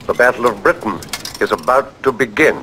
The Battle of Britain is about to begin.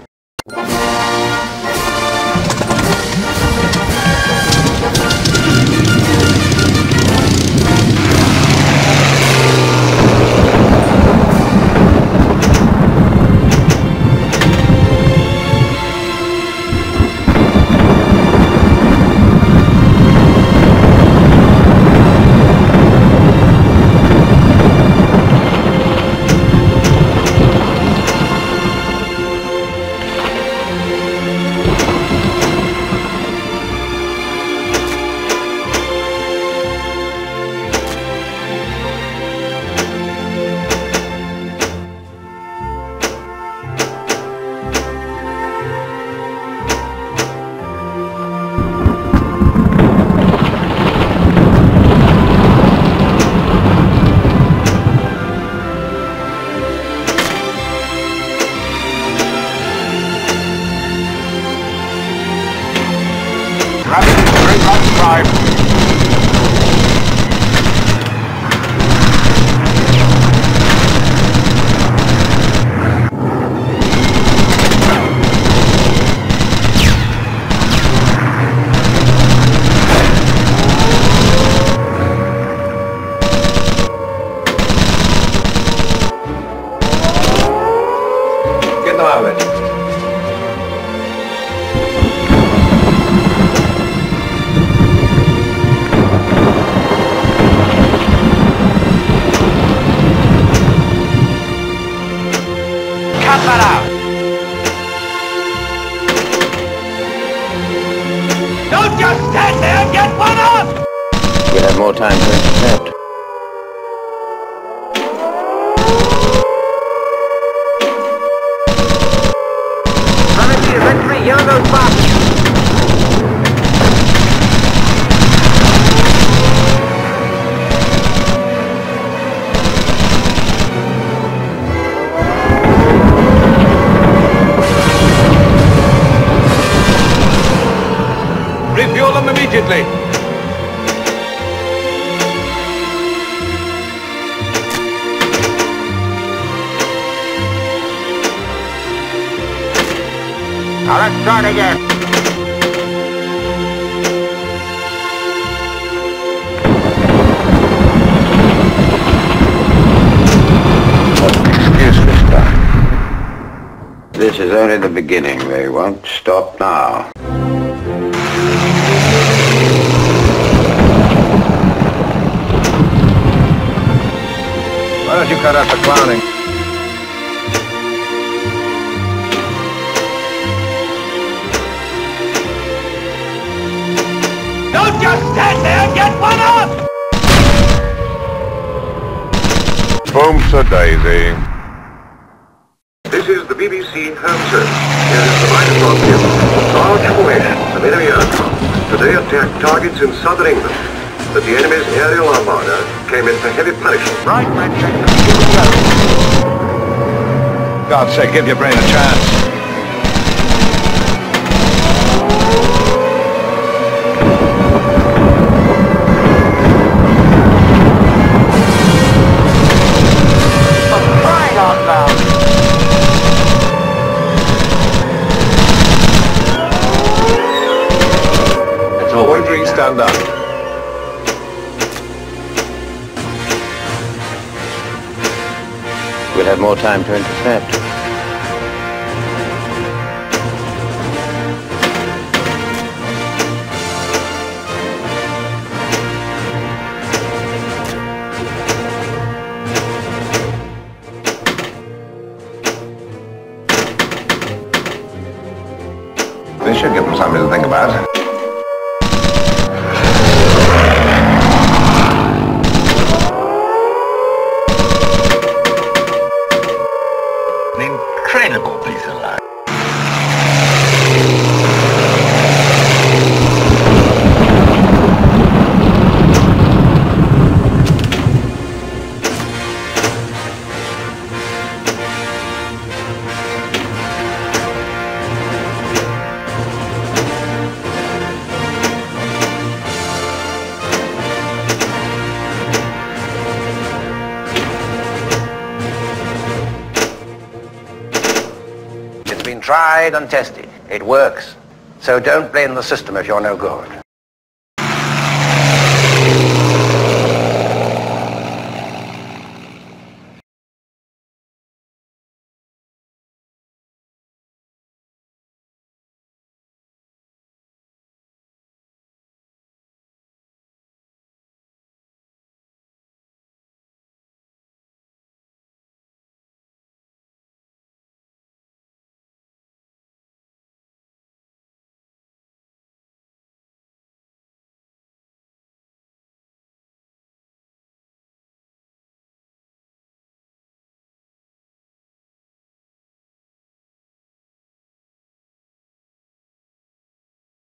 Don't just stand there and get one up! We'll have more time to intercept. Volunteers, entry, here goes fast. Refuel them immediately. Now let's start again. Excuse me, sir. This is only the beginning. They won't stop now. Why don't you cut out the clowning? Don't just stand there and get one up! Boom-sa-daisy. This is the BBC Home Service. Here is the line across here. Large formation of enemy aircraft today attacked targets in southern England, but the enemy's aerial armada came in for heavy punishment. Right, red sector. God's sake, give your brain a chance. Crying out loud! It's all wondering, stand up. We'll have more time to intercept. This should give them something to think about. An incredible piece of luck. tried and tested. It works. So don't blame the system if you're no good.